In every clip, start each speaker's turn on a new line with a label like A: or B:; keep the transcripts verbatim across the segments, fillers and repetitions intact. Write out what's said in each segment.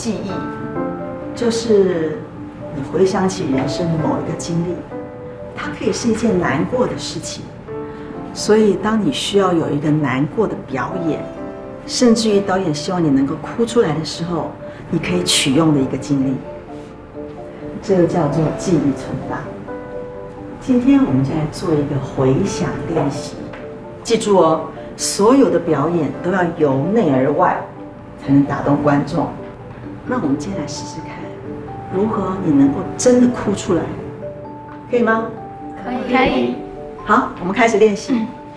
A: 记忆，就是你回想起人生的某一个经历，它可以是一件难过的事情。所以，当你需要有一个难过的表演，甚至于导演希望你能够哭出来的时候，你可以取用的一个经历，这个叫做记忆存档。今天我们就来做一个回想练习，记住哦，所有的表演都要由内而外，才能打动观众。那我们今天来试试看，如何你能够真的哭出来，可以吗？
B: 可以，可以。
A: 好，我们开始练习。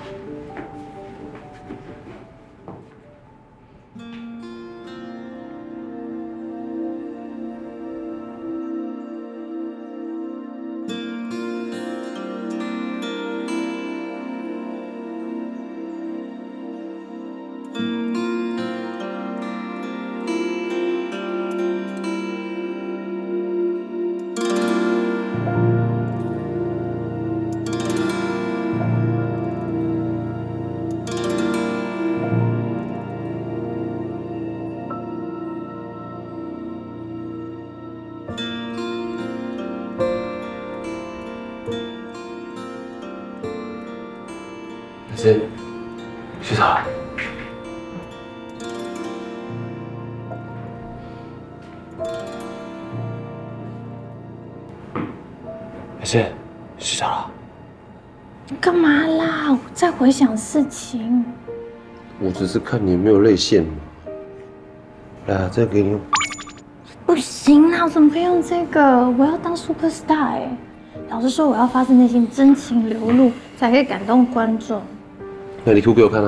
C: 是，学长。没事，睡着了。
B: 你干嘛啦？我在回想事情。
C: 我只是看你没有泪腺嘛。来啊，这个给你用。
B: 不行啦，我怎么可以用这个？我要当 super star 哎！老师说我要发自内心真情流露，才可以感动观众。
C: 那你哭给我看啊！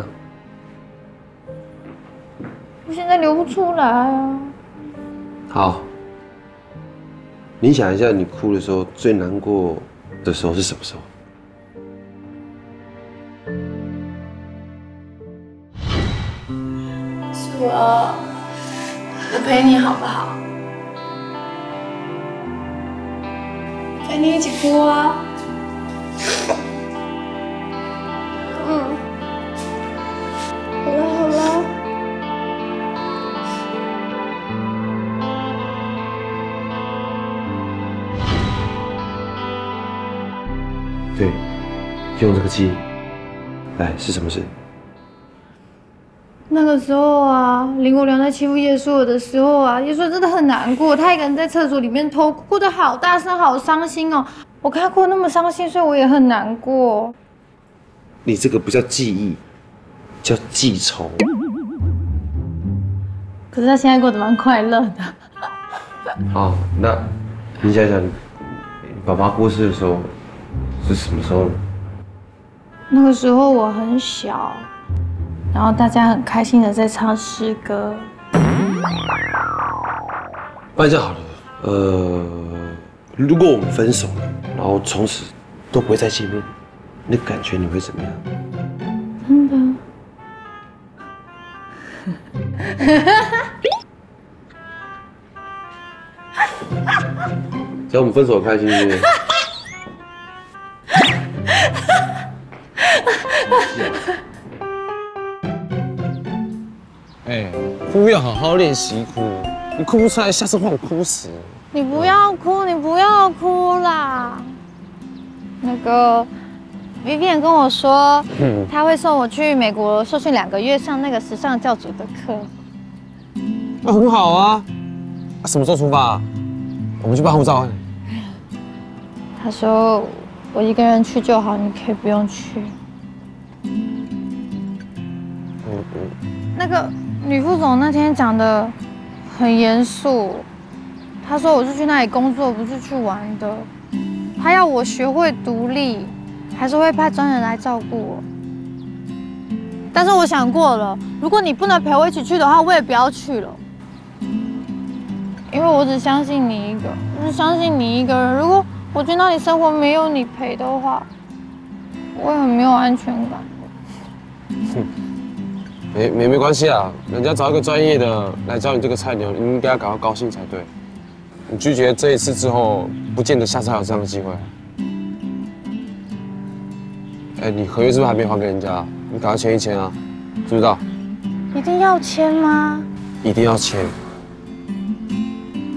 B: 我现在流不出来啊。
C: 好，你想一下，你哭的时候最难过的时候是什么时候？
B: 是我，我陪你好不好？陪你一起哭啊！嗯，好了好了。
C: 对，用这个记忆。来，是什么事？
B: 那个时候啊，林国良在欺负叶舒尔的时候啊，叶舒尔真的很难过，他一个人在厕所里面偷哭，哭得好大声，好伤心哦。我看他哭得那么伤心，所以我也很难过。
C: 你这个不叫记忆，叫记仇。
B: 可是他现在过得蛮快乐的。
C: 好，那你想想，爸爸过世的时候是什么时候呢？
B: 那个时候我很小。然后大家很开心的在唱诗歌。
C: 不然这样好了，呃，如果我们分手了，然后从此都不会再见面，那感觉你会怎么样？
B: 真的？
C: 只要我们分手开心，对不对？
D: 哎，哭要好好练习哭，你哭不出来，下次换我哭死。
B: 你不要哭，你不要哭啦。那个 Vivian 跟我说，嗯、他会送我去美国受训两个月，上那个时尚教主的课。
D: 那很好啊。啊，什么时候出发、啊？我们去办护照。
B: 他说我一个人去就好，你可以不用去。
D: 嗯嗯。
B: 那个。女副总那天讲的很严肃，她说我是去那里工作，不是去玩的。她要我学会独立，还是会派专人来照顾我。但是我想过了，如果你不能陪我一起去的话，我也不要去了。因为我只相信你一个，我只相信你一个人。如果我去那里生活没有你陪的话，我也很没有安全感。
D: 没没没关系啊，人家找一个专业的来教你这个菜鸟，你应该要感到高兴才对。你拒绝这一次之后，不见得下次还有这样的机会。哎，你合约是不是还没还给人家？你赶快签一签啊，知不知道？
B: 一定要签吗？
D: 一定要签。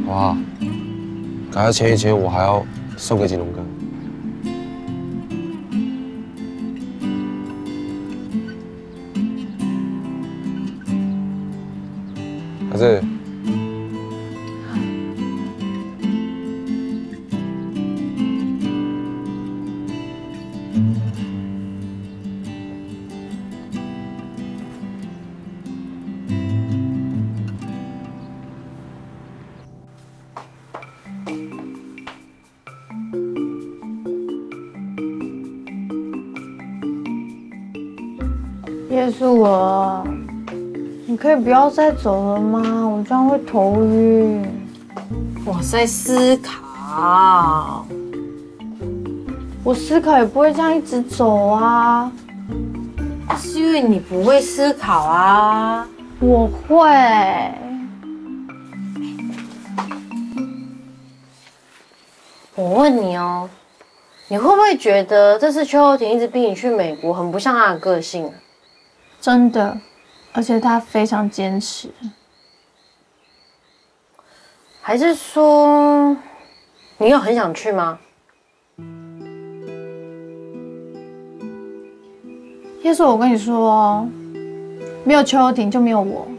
D: 哇，赶快签一签，我还要送给锦龙哥。还是？
B: 叶素儿，你可以不要再走了吗？我这样会头晕。
E: 我在思考。
B: 我思考也不会这样一直走啊。
E: 是因为你不会思考啊。
B: 我会。
E: 我问你哦，你会不会觉得这次邱后庭一直逼你去美国，很不像他的个性啊？
B: 真的，而且他非常坚持。
E: 还是说，你有很想去吗？
B: 叶素，我跟你说，没有邱后庭就没有我。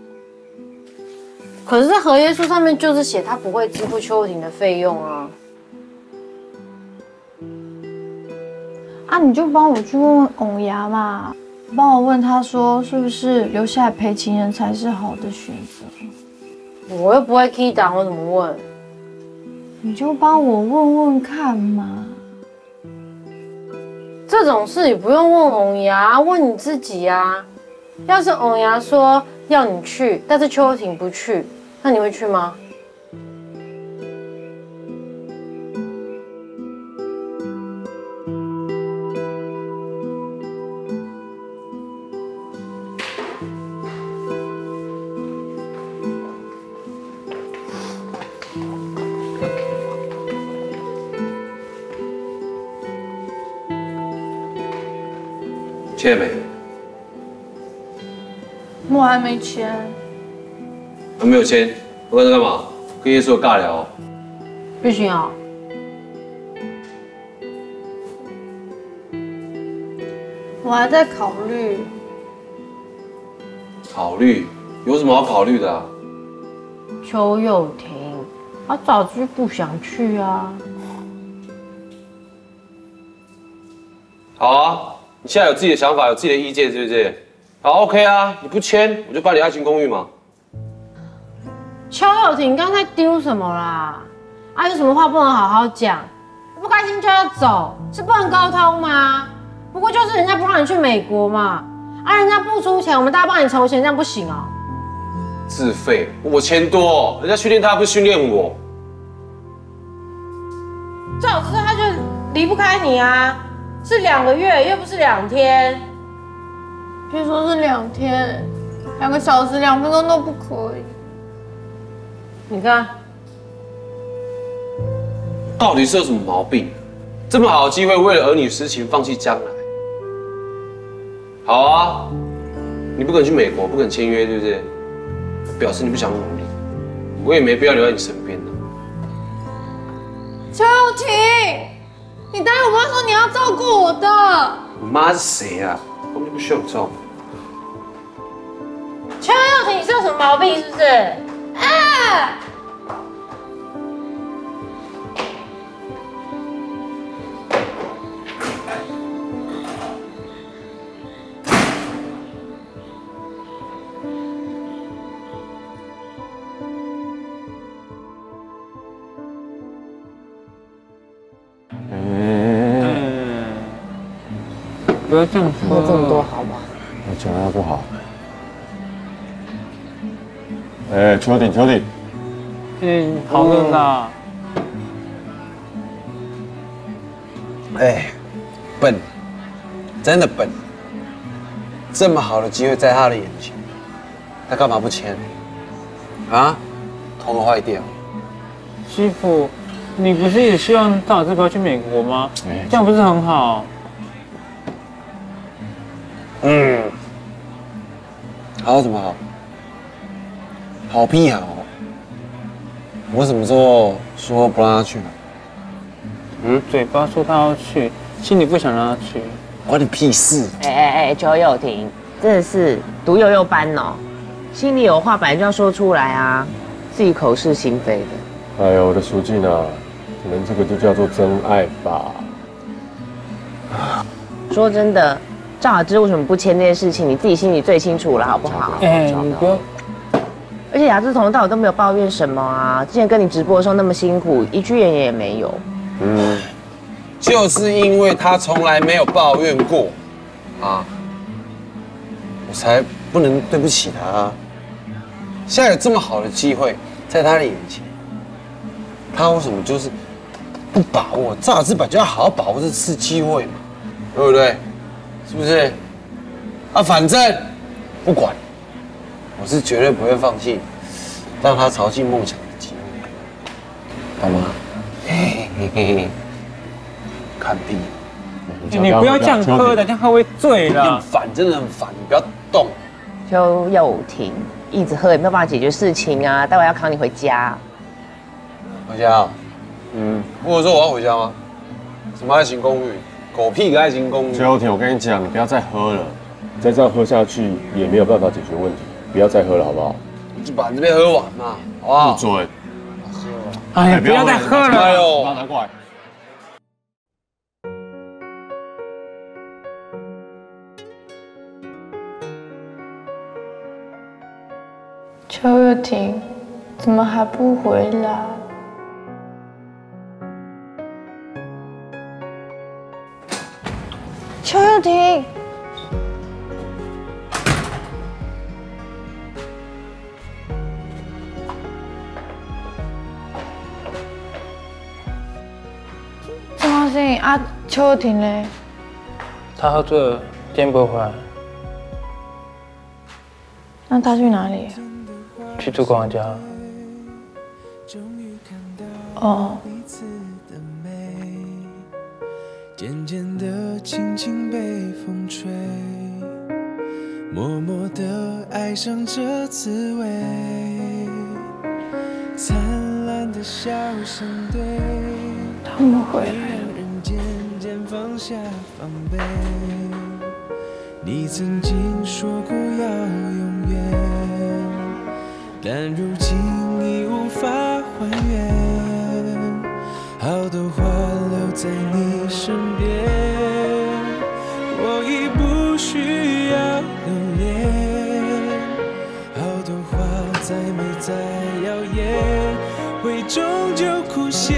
E: 可是，在合约书上面就是写他不会支付邱后庭的费用啊。
B: 啊，你就帮我去问问欧牙嘛。帮我问他说，是不是留下来陪情人才是好的选择？
E: 我又不会 key 档，我怎么问？
B: 你就帮我问问看嘛。
E: 这种事你不用问欧牙，问你自己啊。要是欧牙说要你去，但是邱后庭不去，那你会去吗？
C: 签没？
B: 我还没签。
C: 还没有签？我刚才干嘛？跟叶素尬聊。
E: 不行啊。
B: 我还在考虑。
C: 考虑？有什么好考虑的啊？
E: 邱又廷，他早就不想去啊。
C: 好啊，你现在有自己的想法，有自己的意见，是不是？好 ，OK 啊，你不签，我就办理爱情公寓嘛。
E: 邱又廷刚才丢什么啦？啊，有什么话不能好好讲？不开心就要走，是不能沟通吗？不过就是人家不让你去美国嘛，啊，人家不出钱，我们大家帮你筹钱，这样不行哦。
C: 自费，我钱多，人家训练他不是训练我。
E: 最好是他就离不开你啊，是两个月又不是两天。
B: 别说是两天，两个小时、两分钟都不可以。
E: 你看，
C: 到底是有什么毛病？这么好的机会，为了儿女私情放弃将来。好啊，你不肯去美国，不肯签约，对不对？表示你不想努力，我也没必要留在你身边的。
B: 邱又廷，你答应我妈说你要照顾我的。
C: 我妈是谁啊？根本就不需要你照顾。
E: 邱又廷，你是有什么毛病是不是？啊！
F: 不要这样说，
E: 喝这么多好吗？
F: 我酒量不好。哎，邱鼎，邱鼎。
G: 嗯，好的啦。
D: 哎，笨，真的笨。这么好的机会在他的眼前，他干嘛不签？啊，头脑坏掉。
G: 师傅，你不是也希望大这个去美国吗？
F: 哎
G: 这样不是很好？
D: 嗯，好怎么好？好屁好！ 我什么时候说不让他去了？
G: 嗯，嘴巴说他要去，心里不想让他去。
D: 关你屁事！
H: 哎哎哎，邱友廷，真的是读幼幼班哦，心里有话本来就要说出来啊，自己口是心非的。
F: 哎呦，我的书记呢？可能这个就叫做真爱吧。
H: 说真的，赵雅芝为什么不签这件事情，你自己心里最清楚了，好不好？
G: 哎，你不要。
H: 而且雅芝从头到尾都没有抱怨什么啊，之前跟你直播的时候那么辛苦，一句怨言也没有。
D: 嗯，就是因为他从来没有抱怨过，啊，我才不能对不起他啊。现在有这么好的机会在他的眼前，他为什么就是不把握？赵雅芝本就要好好把握这次机会嘛，对不对？是不是？啊，反正不管，我是绝对不会放弃让他朝进梦想的机会，懂吗？嘿嘿嘿嘿，看病。
G: 你不要这样喝的，这样喝会醉了。
D: 很烦，真的很烦，你不要动。
H: 邱友廷一直喝也没有办法解决事情啊，待会要扛你回家。
D: 回家啊？嗯。我有说我要回家吗？什么爱情公寓？狗屁的爱情公寓！
F: 邱友廷，我跟你讲，你不要再喝了，再这样喝下去也没有办法解决问题，不要再喝了，好不好？
D: 你就把你这边喝完嘛，好不好？
F: 不准。
G: 哎呀，不要再喝了！
D: 哎呦，
F: 拿过来。
B: 邱友廷，怎么还不回来？邱友廷，怎么回事啊？邱友廷嘞？
G: 他喝醉了，今天不会回来。
B: 那他去哪里？
G: 去主管家。
B: 哦。
I: 渐渐的，轻轻被风吹，默默的爱上这滋味，灿烂的笑声对，
B: 他们回来了。
I: 让人渐渐放下防备。你曾经说过要永远，但如今已无法还原。好多话留在你身边，我已不需要留恋。好多话再美再耀眼，会终究枯谢。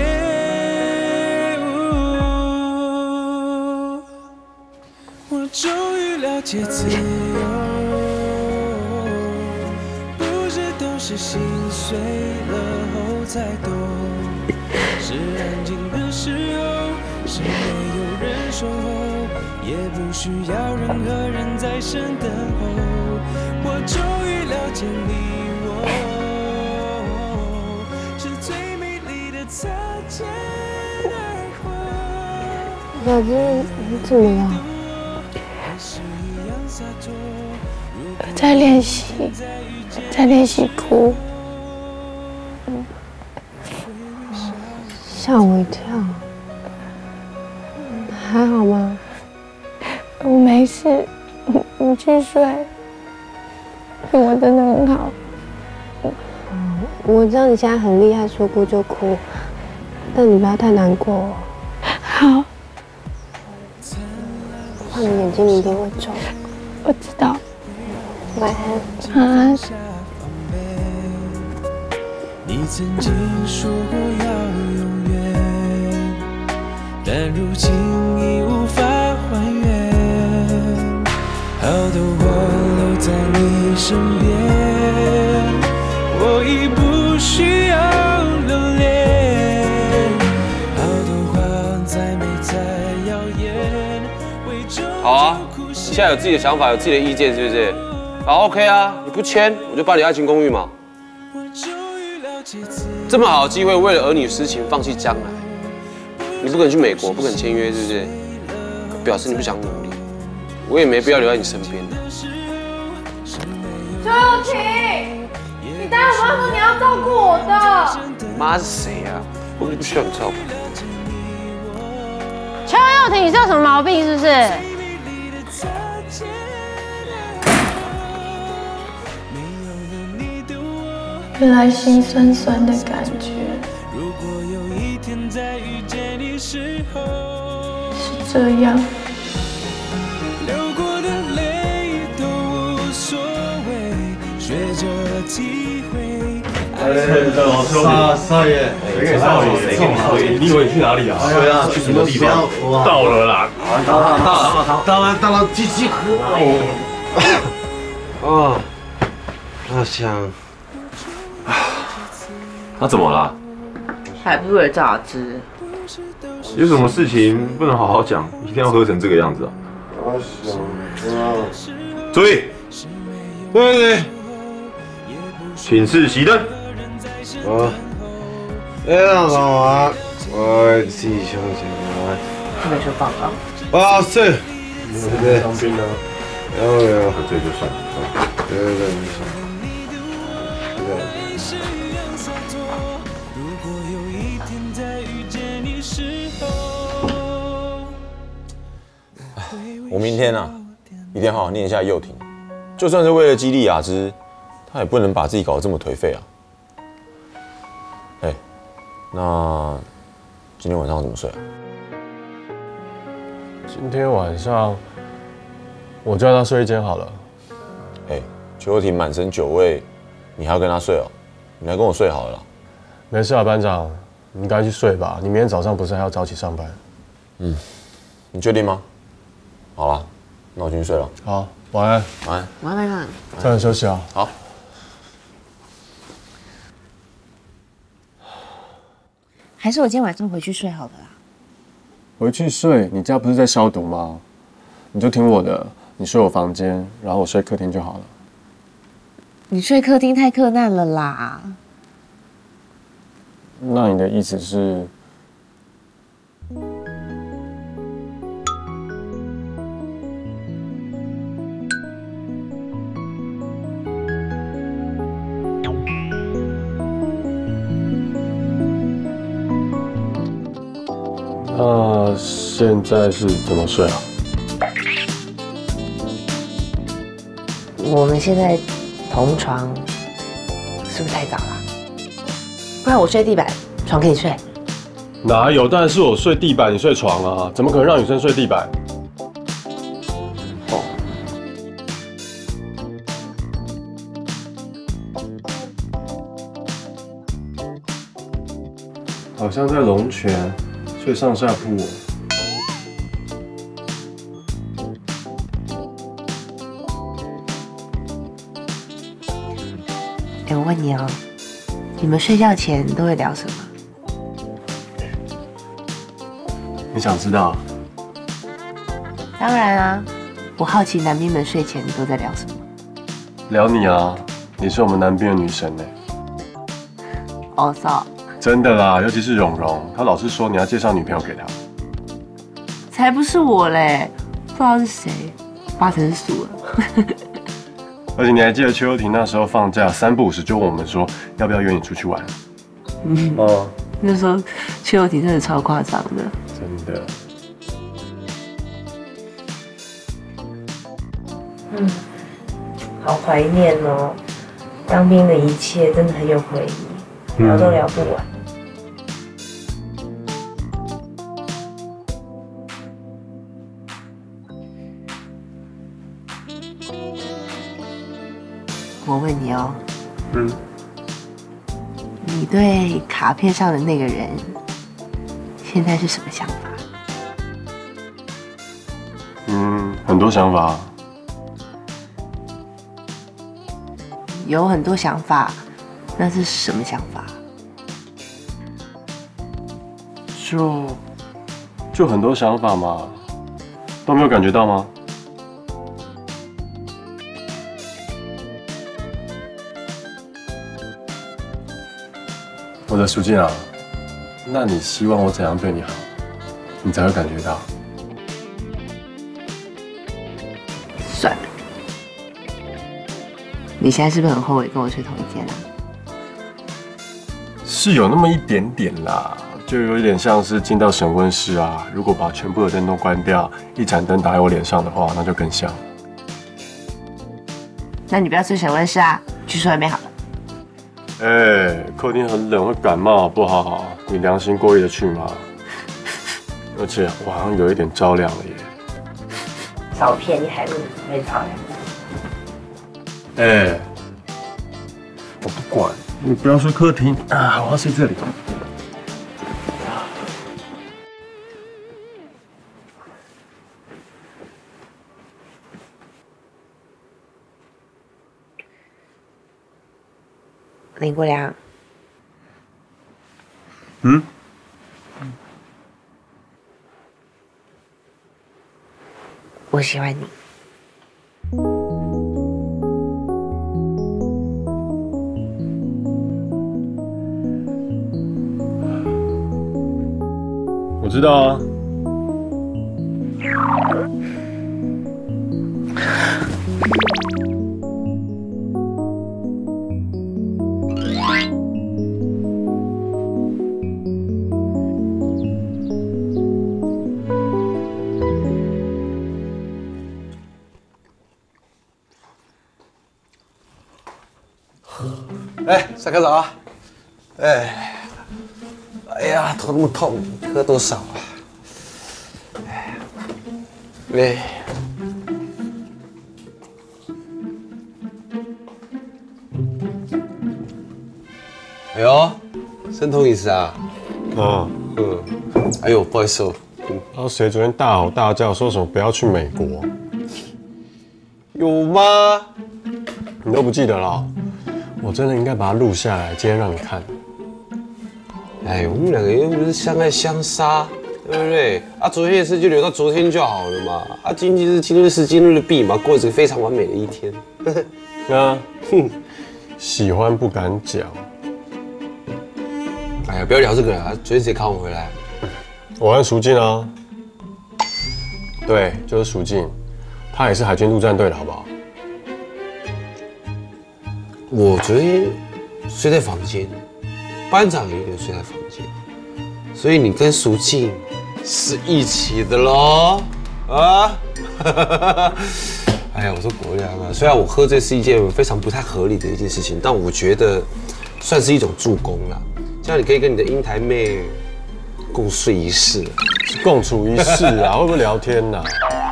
I: 我终于了解自由，不是都是心碎了后才懂。是安静的时候，是没有人守候，也不需要任何人在身等候。我终于了解你我，是最美丽的擦肩而过。
B: 小芝，你怎么了？我在练习，在练习哭。吓我一跳，还好吗？我没事，你你去睡。我真的很好。我知道你现在很厉害，说哭就哭，但你不要太难过。好。怕你眼睛一定会肿。我知道。晚安。晚安。
I: 你曾经说过要永远，但如今已无法还原。好多话留在你身边，我已不需要留恋。好多话再美再耀眼，会终究枯谢。
C: 你现在有自己的想法，有自己的意见，是不是？好 ，OK 啊，你不签，我就办理爱情公寓嘛。这么好的机会，为了儿女私情放弃将来，你不肯去美国，不肯签约，是不是？表示你不想努力，我也没必要留在你身边的。
B: 周友廷，你答应我说你要照顾我的。
C: 妈是谁啊？我不需要你照顾。
E: 邱佑廷，你是有什么毛病是不是？
B: 原来心酸酸的感觉是这样。
I: 流过的泪都无所谓，学着体会。
J: 少少爷，谁给少爷？谁给你少爷？你以为你去哪里啊？对啊，去什么地方？到了啦！到了，到了，到了，到了，继续喝。
D: 哦，好香。
F: 他怎么了？
H: 还不是为了榨汁。
J: 有什么事情不能好好讲，一定要喝成这个样子啊？
D: 好香啊！
J: 注意，对对，请示熄灯。
D: 我，哎呀，干嘛？我自己想起来。
H: 没说报告。
D: 哇塞！对对，
F: 当兵呢？
J: 有有，喝醉就算了。
D: 对对对，没事。对。
K: 我明天啊，一定要好好念一下幼婷，就算是为了激励雅芝，她也不能把自己搞得这么颓废啊。哎，那今天晚上怎么睡啊？
F: 今天晚上我就让她睡一间好了。
K: 哎，邱幼婷满身酒味，你还要跟她睡哦？你来跟我睡好了啦。
F: 没事啊，班长，你赶紧去睡吧。你明天早上不是还要早起上班？
K: 嗯，你确定吗？好了，那我先去睡了。
F: 好，晚安。
K: 晚安。
H: 晚安，班长。
F: 早点休息啊。
K: 好。
H: 还是我今天晚上回去睡好了啦。
F: 回去睡？你家不是在消毒吗？你就听我的，你睡我房间，然后我睡客厅就好了。
H: 你睡客厅太克难了啦。
F: 那你的意思是？那现在是怎么睡啊？
H: 我们现在同床，是不是太早了？不然我睡地板，床可以睡。
F: 哪有？当然是我睡地板，你睡床啊！怎么可能让女生睡地板？哦。好像在龙泉睡上下铺哦。
H: 哎，我问你哦，你们睡觉前都会聊什么？
F: 你想知道？
H: 当然啊，我好奇男兵们睡前都在聊什么。
F: 聊你啊，你是我们男兵的女神呢。
H: 哦，操！
F: 真的啦，尤其是蓉蓉，她老是说你要介绍女朋友给她。
H: 才不是我嘞，不知道是谁，八成是素了。
F: 而且你还记得邱幼婷那时候放假三不五时就问我们说要不要约你出去玩？
H: 嗯，哦，那时候邱幼婷真的超夸张的，
F: 真的。
H: 嗯，好怀念哦，当兵的一切真的很有回忆，聊都聊不完。我问你哦，
F: 嗯，
H: 你对卡片上的那个人现在是什么想法？
F: 嗯，很多想法。
H: 有很多想法，那是什么想法？
F: 就就很多想法嘛，都没有感觉到吗？我的淑静啊，那你希望我怎样对你好，你才会感觉到？
H: 算了，你现在是不是很后悔跟我睡同一间啊？
F: 是有那么一点点啦，就有一点像是进到审问室啊。如果把全部的灯都关掉，一盏灯打在我脸上的话，那就更像。
H: 那你不要去审问室啊，去睡外面好了。
F: 哎，客厅很冷，会感冒，好不好？你良心过意得去吗？而且我好像有一点着凉了耶。
H: 少骗你还是没着凉？
F: 哎，我不管，你不要睡客厅啊，我要睡这里。
H: 林国良，
F: 嗯，
H: 我喜欢你。
F: 我知道啊。
D: 哎，上课早啊！哎，哎呀，头那么痛，喝多少啊？哎，哎呦，生酮饮食啊？
F: 嗯
D: 嗯，哎呦，不好意思哦。
F: 然后谁昨天大吼大叫说什么不要去美国？
D: 有吗？
F: 你都不记得了？我真的应该把它录下来，今天让你看。
D: 哎，我们两个又不是相爱相杀，对不对？啊，昨天的事就留到昨天就好了嘛。啊，今天是今日事今日毕嘛，过着非常完美的一天。
F: 啊，哼，喜欢不敢讲。
D: 哎呀，不要聊这个了，昨天谁看我回来？
F: 我和蜀静啊，对，就是蜀静，他也是海军陆战队的，好不好？
D: 我昨天睡在房间，班长也有睡在房间，所以你跟蜀静是一起的喽啊！哎呀，我说国良啊，虽然我喝醉是一件非常不太合理的一件事情，但我觉得算是一种助攻啦，这样你可以跟你的英台妹共睡一室，
F: 是共处一室啊，会不会聊天呐、啊？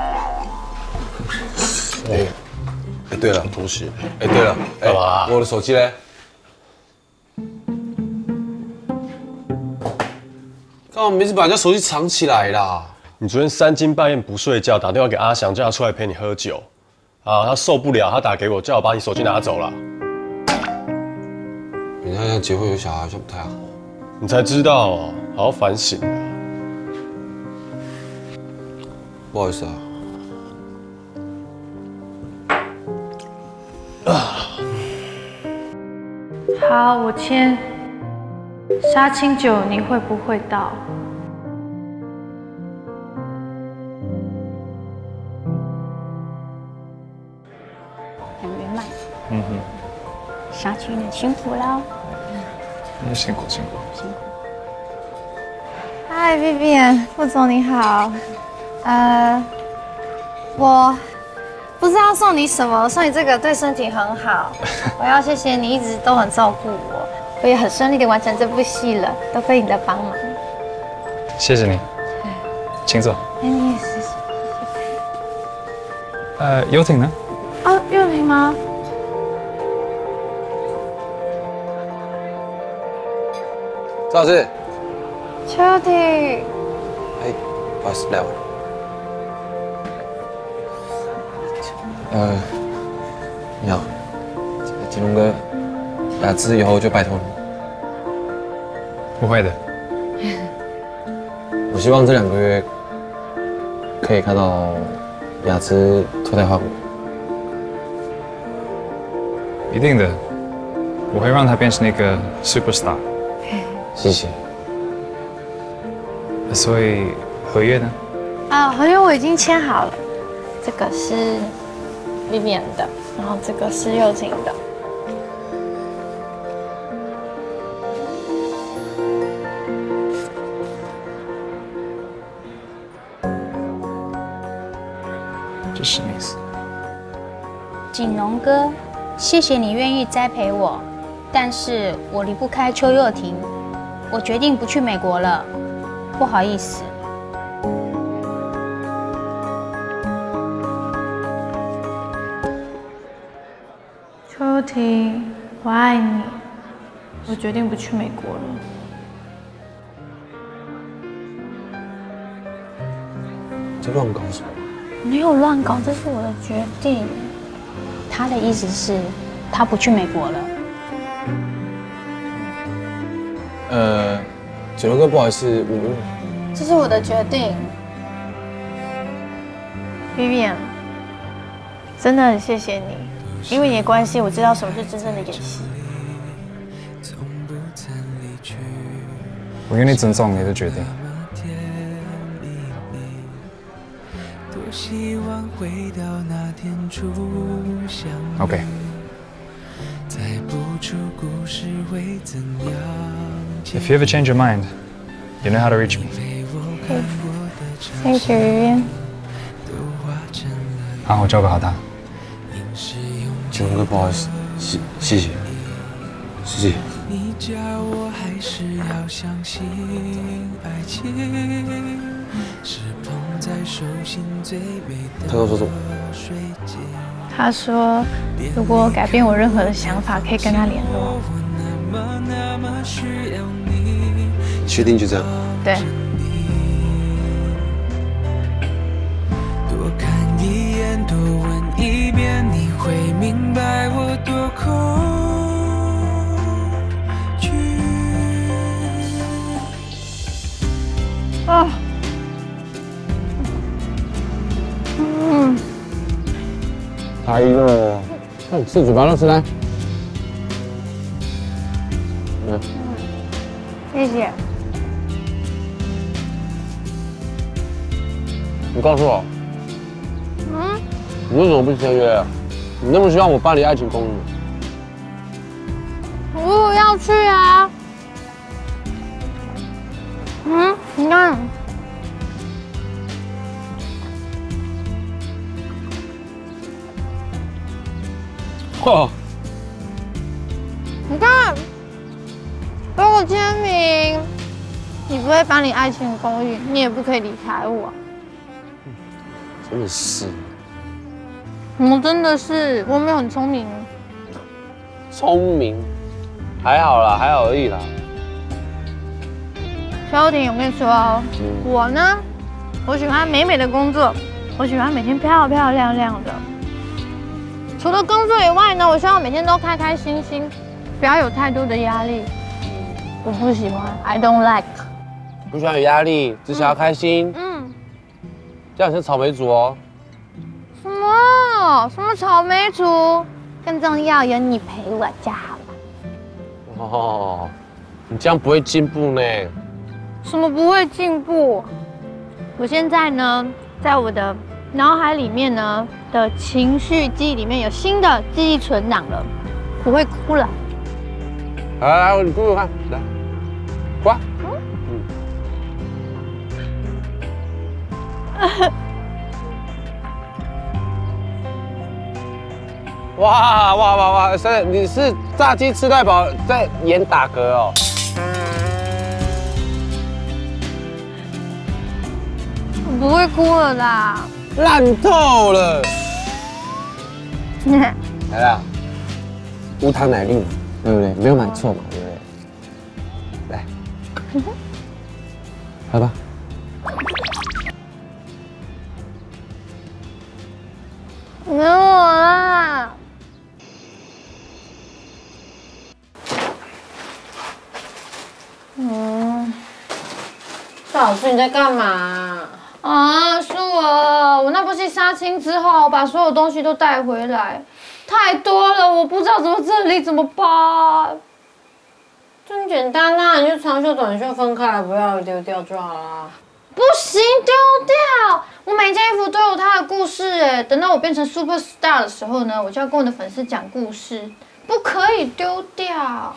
D: 哎。哎，对了，
F: 同学，
D: 哎，对了，干嘛？我的手机嘞？干嘛每次把人家手机藏起来啦？
F: 你昨天三更半夜不睡觉，打电话给阿翔，叫他出来陪你喝酒，啊，他受不了，他打给我，叫我把你手机拿走了。
D: 人家要结婚有小孩，好像不太好。
F: 你才知道哦，好好反省啊。
D: 不好意思啊。
B: 好，我签。杀青酒你会不会到？
L: 很圆满。
G: 嗯哼。
L: 杀青你辛苦了。
G: 嗯，辛苦辛苦
L: 辛苦。
B: 嗨 ，Vivian， 副总你好。呃，我。不知道送你什么，送你这个对身体很好。我要谢谢你一直都很照顾我，我也很顺利的完成这部戏了，都亏你的帮忙。
G: 谢谢你，请坐。
B: 哎，你也是。
G: 呃，游艇呢？
B: 哦，游艇吗？
D: 赵老师。
B: 邱艇。
D: 哎，不好意思，来我。
M: 呃，你好，金龙哥，雅芝以后就拜托你。
G: 不会的。
M: 我希望这两个月可以看到雅芝脱胎换骨。
G: 一定的，我会让她变成一个 superstar。
M: 谢谢。
G: 所以合约呢？
B: 啊，合约我已经签好了，这个是。Vivian 的，然后这个是幼婷的。
N: 这什么意思？
L: 锦龙哥，谢谢你愿意栽培我，但是我离不开邱佑廷，我决定不去美国了，不好意思。
B: 邱佑廷，我爱你，我决定不去美国了。
D: 这乱搞什么？
L: 没有乱搞，这是我的决定。他的意思是，他不去美国了。
D: 呃，九龙哥，不好意思，我们
B: 这是我的决定。Vivian， 真的很谢谢你，因为你的关系，我知道什么是真正的演戏。
N: 我愿意尊重你的决定。OK。If you ever change your mind, you know how to reach me.
B: Thank you, Vivian.
N: 好，我照顾好他。
D: 九龙哥，不好意思，谢谢谢，谢谢。他刚说什么？
B: 他说，如果我改变我任何的想法，可以跟他联络。
D: 确定就这样？
B: 对。
I: 多看一眼，多问一遍，你会明白我多恐惧。
B: 啊。嗯。
D: 来一个，看吃嘴巴都吃来。嗯。
B: 谢谢。
D: 你告诉我，
B: 嗯，
D: 你为什么不签约啊？你那么希望我办理爱情公寓？
B: 我要去啊。嗯，你看。
D: 嚯！
B: 你看，给我签名。你不会办理爱情公寓，你也不可以离开我。
D: 真的是。
B: 我真的是，我没有很聪明。
D: 聪明？还好啦，还好而已啦。
B: 萧友廷，我跟你说哦，嗯、我呢，我喜欢美美的工作，我喜欢每天漂漂亮亮的。除了工作以外呢，我希望每天都开开心心，不要有太多的压力。我不喜欢 ，I don't like。
D: 不喜欢有压力，只想要开心。
B: 嗯。
D: 这样是草莓族哦。
B: 什么？什么草莓族？更重要有你陪我就好了。
D: 哦，你这样不会进步呢。
B: 什么不会进步？我现在呢，在我的脑海里面呢的情绪记忆里面有新的记忆存档了，不会哭了。
D: 来来，你哭哭看，来，刮。嗯。哇哇哇哇！真的，你是炸鸡吃太饱在演打嗝哦。
B: 我不会哭了啦。
D: 烂透了。来啦，无糖奶绿嘛，对不对？没有买错嘛，对不对？来，喝吧。
B: 给我啦！嗯，赵老师你在干嘛？啊，是我，我那部戏杀青之后，我把所有东西都带回来，太多了，我不知道怎么整理，怎么办？这很简单啦，你就长袖短袖分开来，不要丢掉就好啦。不行，丢掉！我每件衣服都有它的故事哎。等到我变成 super star 的时候呢，我就要跟我的粉丝讲故事，不可以丢掉。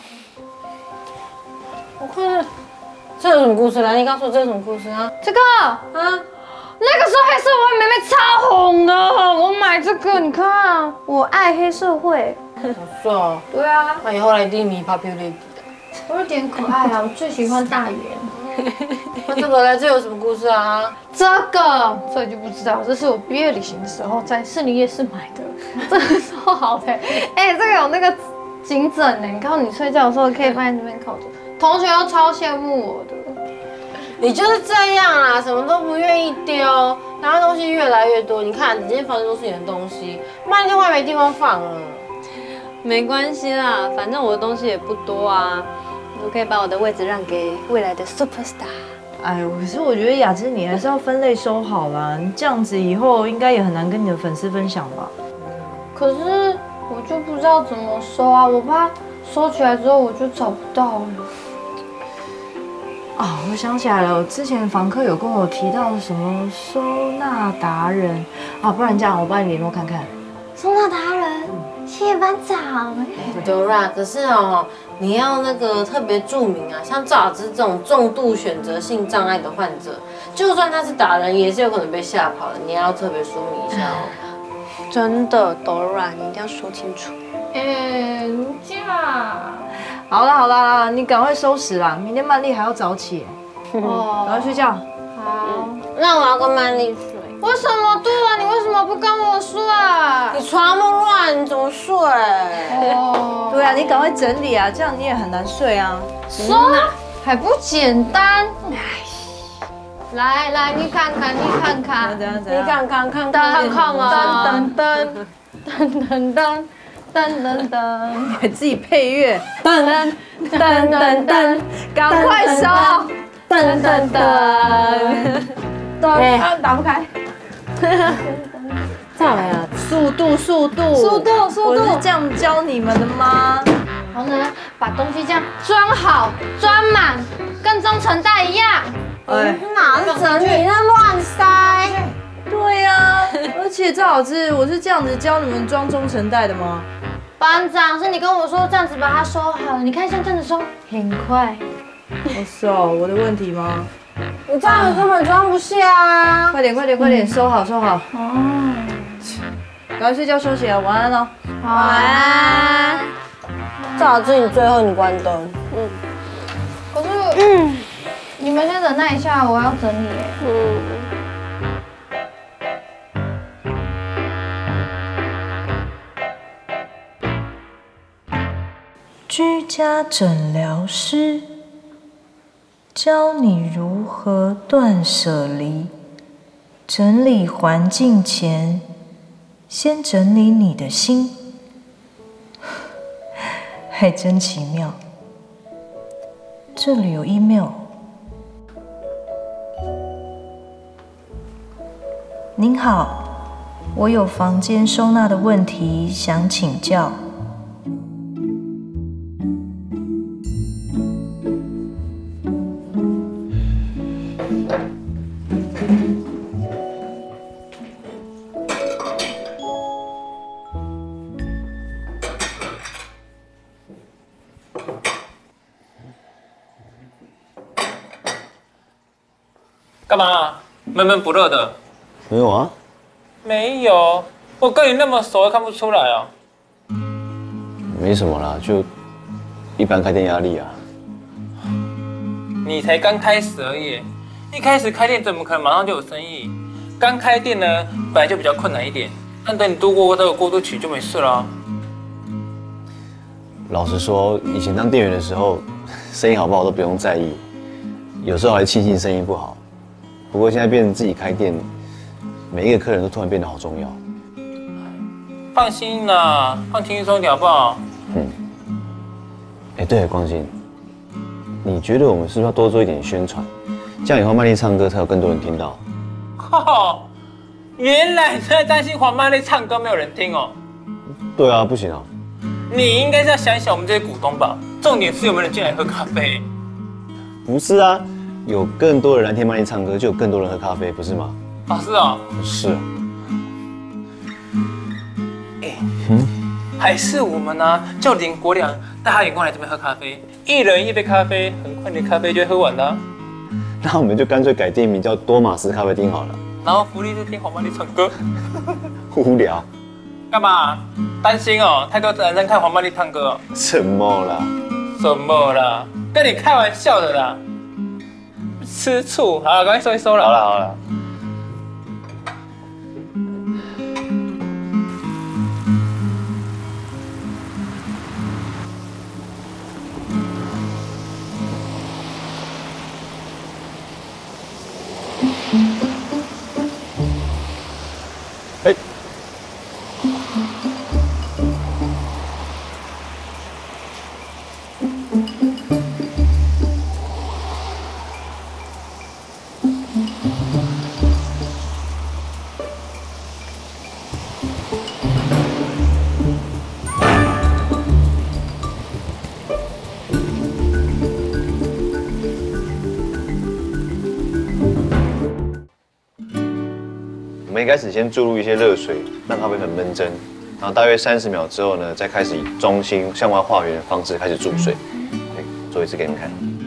B: 我看看，这有什么故事？来，你告诉我这是什么故事啊？这个啊， 那个时候黑社会妹妹超红的，我买这个，你看，我爱黑社会。
E: 是哦。对啊。那以后来定你 popularity 的。
B: 我有点可爱啊，我最喜欢大圆。
E: 那这个呢？这有什么故事啊？
B: 这个这就不知道，这是我毕业旅行的时候在士林夜市买的，这个超好的。哎、欸，这个有那个颈枕呢，你看你睡觉的时候可以放在这边靠着。同学都超羡慕我的。
E: 你就是这样啊，什么都不愿意丢，然后东西越来越多。你看，整间房间都是你的东西，卖就快没地方放了。
O: 没关系啦，反正我的东西也不多啊，我可以把我的位置让给未来的 superstar。
P: 哎呦，可是我觉得雅芝你还是要分类收好啦，你这样子以后应该也很难跟你的粉丝分享吧？
B: 可是我就不知道怎么收啊，我怕收起来之后我就找不到了。
P: 哦，我想起来了，我之前房客有跟我提到什么收纳达人啊，不然这样我帮你联络看看。
B: 收纳达人，谢谢班长。
E: Dora，可是哦，你要那个特别注明啊，像赵雅芝这种重度选择性障碍的患者，就算他是达人，也是有可能被吓跑的，你要特别说明一下哦。
O: 真的 Dora，你一定要说清楚。
B: 哎，这样。
P: 好啦好啦，你赶快收拾啦，明天曼丽还要早起。哦，赶快睡觉。
B: 好，
E: 那我要跟曼丽睡。
B: 为什么？对啊，你为什么不跟我睡？
E: 你床那么乱，你怎么睡？
P: 哦，对啊，你赶快整理啊，这样你也很难睡啊。
B: 说还不简单？来来，你看看，你看看，
P: 怎样怎样？
E: 你看看看
B: 看看嘛，
P: 噔噔
B: 噔噔噔。噔噔噔，
P: 你还自己配乐，
B: 噔噔噔噔噔，
P: 赶快收，
B: 噔噔噔，噔啊打不开，
E: 再来啊，
P: 速度速度
B: 速度速度，
P: 我是这样教你们的吗？
B: 然后呢，把东西这样装好装满，跟装成袋一样。
P: 哎，
E: 哪是整理，那乱塞。
P: 对呀，而且赵老师，我是这样子教你们装中成袋的吗？
B: 班长，是你跟我说这样子把它收好了，你看像这样子收很快。
P: 哦，是哦，我的问题吗？
E: 你这样根本装不下啊！
P: 快点快点快点，收好收好。哦，赶快睡觉休息啊，晚安喽。
B: 晚安。
E: 赵老师，你最后你关灯。
B: 嗯。可是，嗯，你们先忍耐一下，我要整理。嗯。
P: 居家诊疗师教你如何断舍离。整理环境前，先整理你的心。还真奇妙。这里有 email。您好，我有房间收纳的问题想请教。
G: 干嘛？闷闷不乐的？
K: 没有啊。
G: 没有，我跟你那么熟，看不出来啊。
K: 没什么啦，就一般开店压力啊。
G: 你才刚开始而已，一开始开店怎么可能马上就有生意？刚开店呢，本来就比较困难一点，但等你度过这个过渡期就没事了。
K: 老实说，以前当店员的时候，生意好不好都不用在意，有时候还庆幸生意不好。不过现在变成自己开店，每一个客人都突然变得好重要。
G: 放心啦，放轻松一点好不好？
K: 嗯。哎，对了，光心，你觉得我们是不是要多做一点宣传，这样以后曼丽唱歌才有更多人听到？
G: 哦，原来你在担心黄曼丽唱歌没有人听哦。
K: 对啊，不行啊。
G: 你应该是要想想我们这些股东吧，重点是有没有人进来喝咖啡。
K: 不是啊。有更多的人来听曼丽唱歌，就有更多人喝咖啡，不是吗？
G: 啊，是啊。
K: 是啊。
G: 哎，嗯，还是我们呢、啊，叫林国良带他员工来这边喝咖啡，一人一杯咖啡，很快你的咖啡就会喝完了。
K: 那我们就干脆改店名叫多玛斯咖啡厅好了。
G: 然后福利是听黄曼丽唱歌。
K: 无聊。
G: 干嘛？担心哦？太多男生看黄曼丽唱歌、哦。
K: 什么啦？
G: 什么啦？跟你开玩笑的啦。吃醋，好了，赶快收一收了。
K: 好了好了。哎。我们一开始先注入一些热水，让它变成闷蒸，然后大约三十秒之后呢，再开始以中心向外画圆的方式开始煮水。哎，做一次给你们看。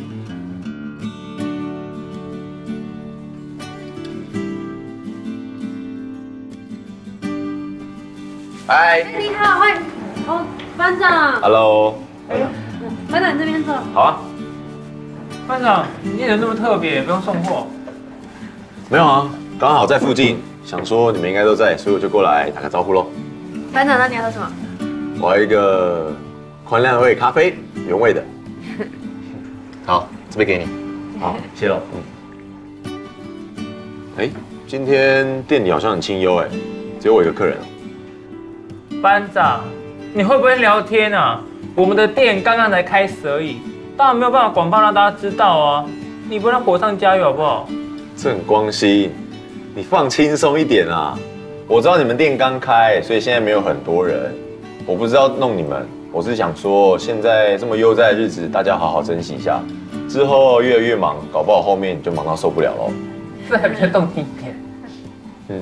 K: 嗨，
O: 你好，欢迎哦，班长。
K: Hello。
O: 班长，你这边坐。
K: 好啊。
G: 班长，你人那么特别，不用送货。
K: 没有啊，刚好在附近。想说你们应该都在，所以我就过来打个招呼喽。
O: 班长，那你要喝什么？
K: 我要一个宽量味咖啡，原味的。好，这杯给你。好，谢喽。嗯。哎，今天店里好像很清幽哎，只有我一个客人。
G: 班长，你会不会聊天啊？我们的店刚刚才开始而已，当然没有办法广泛让大家知道啊。你不让火上加油好不好？
K: 正光熙。你放轻松一点啊！我知道你们店刚开，所以现在没有很多人。我不知道弄你们，我是想说，现在这么悠哉的日子，大家好好珍惜一下。之后越来越忙，搞不好后面就忙到受不了喽。
G: 这还比较动听一点。
K: 嗯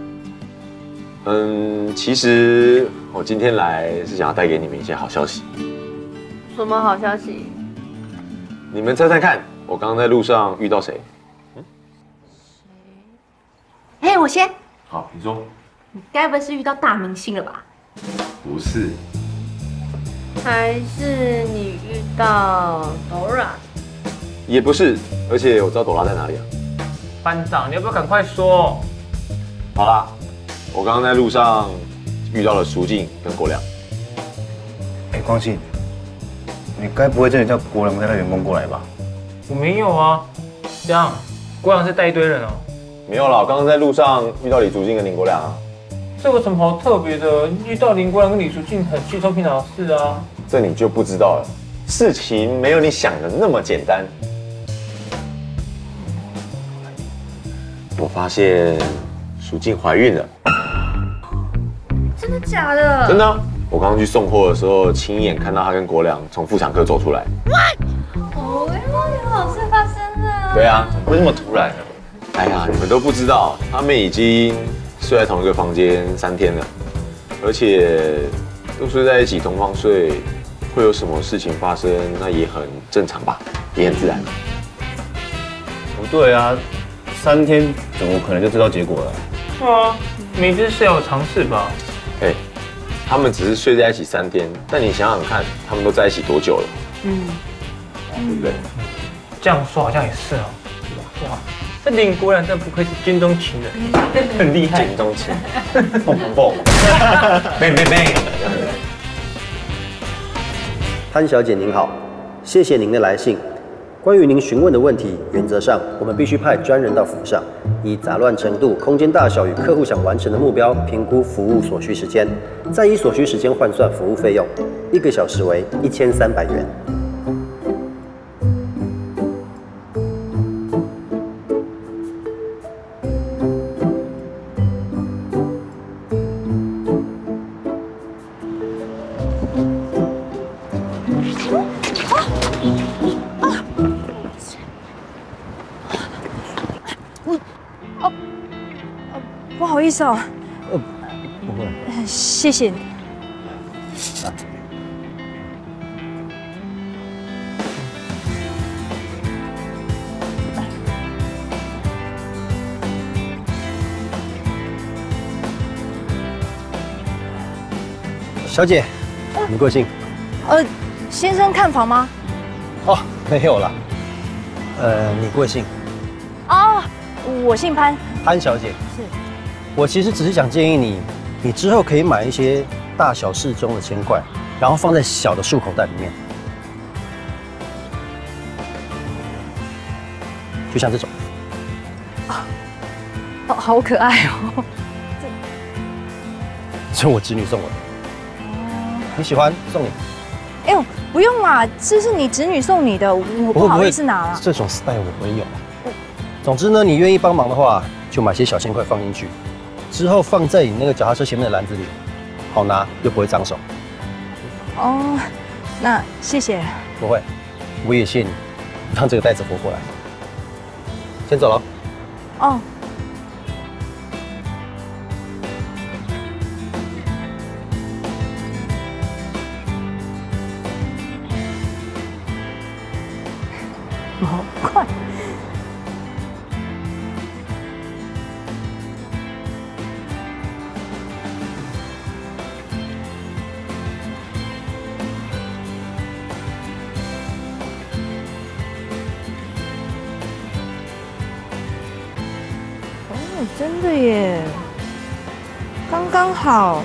K: 嗯，其实我今天来是想要带给你们一些好消息。
O: 什么好消息？
K: 你们猜猜看，我刚刚在路上遇到谁？
O: 哎，我先。
K: 好，你说。
O: 你该不会是遇到大明星了吧？
K: 不是。
O: 还是你遇到 Dora？
K: 也不是，而且我知道朵拉在哪里啊。
G: 班长，你要不要赶快说？
K: 好啦，我刚刚在路上遇到了苏静跟国良。
M: 哎，光信，你该不会真的叫国良带他员工过来吧？
G: 我没有啊。这样，国良是带一堆人哦。
K: 没有啦，我刚刚在路上遇到李竹静跟林国良啊。
G: 这有什么好特别的？遇到林国良跟李竹静很稀松平常的事啊。
K: 这你就不知道了，事情没有你想的那么简单。我发现淑静怀孕了。
O: 真的假的？
K: 真的、啊。我刚刚去送货的时候，亲眼看到她跟国良从妇产科走出来。
O: 哦，有好事发生了。
K: 对啊，怎么会那么突然呢？哎呀，你们都不知道，他们已经睡在同一个房间三天了，而且都睡在一起同房睡，会有什么事情发生，那也很正常吧，也很自然。
M: 不对啊，三天怎么可能就知道结果了？
G: 是啊，没事是要有尝试吧？
K: 哎，他们只是睡在一起三天，但你想想看，他们都在一起多久了？嗯，对不对？
G: 这样说好像也是哦。哇，这林国良真的不愧是军中情人，很厉害。
K: 军中情人，蹦蹦蹦，
J: 妹妹妹。
Q: 潘小姐您好，谢谢您的来信。关于您询问的问题，原则上我们必须派专人到府上，以杂乱程度、空间大小与客户想完成的目标评估服务所需时间，再以所需时间换算服务费用，一个小时为一千三百元。
R: 不好意思哦。
M: 呃，不会。
R: 谢谢你。
M: 啊、
Q: 小姐，你贵姓？
R: 呃，先生看房吗？
Q: 哦，没有啦。呃，你贵姓？
R: 哦，我姓潘。
Q: 潘小姐。
R: 是。
Q: 我其实只是想建议你，你之后可以买一些大小适中的铅块，然后放在小的漱口袋里面，就像这种。
R: 啊，哦，好可爱哦。
Q: 这是我侄女送我的。你喜欢送你？
R: 哎呦，不用啦，这是你侄女送你的，我不好意思拿了。
Q: 这种 style 我不会用。总之呢，你愿意帮忙的话，就买些小铅块放进去，之后放在你那个脚踏车前面的篮子里，好拿又不会脏手。
R: 哦，那谢谢。
Q: 不会，我也谢你，让这个袋子活过来。先走了。
R: 哦。好快！哦，真的耶，刚刚好。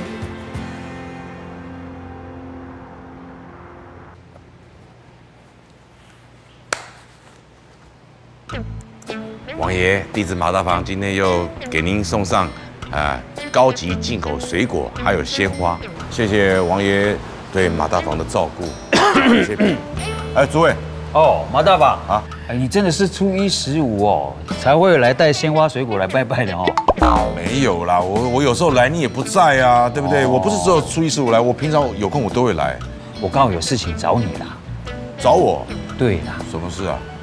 S: 王爷，弟子马大房今天又给您送上啊、呃、高级进口水果，还有鲜花，谢谢王爷对马大房的照顾。谢谢。哎，诸位，
T: 哦，马大房啊，哎，你真的是初一十五哦，才会来带鲜花水果来拜拜的哦。
S: 没有啦，我我有时候来你也不在啊，对不对？哦、我不是只有初一十五来，我平常有空我都会来。
T: 我刚好有事情找你啦。
S: 找我？
T: 对啦。
S: 什么事啊？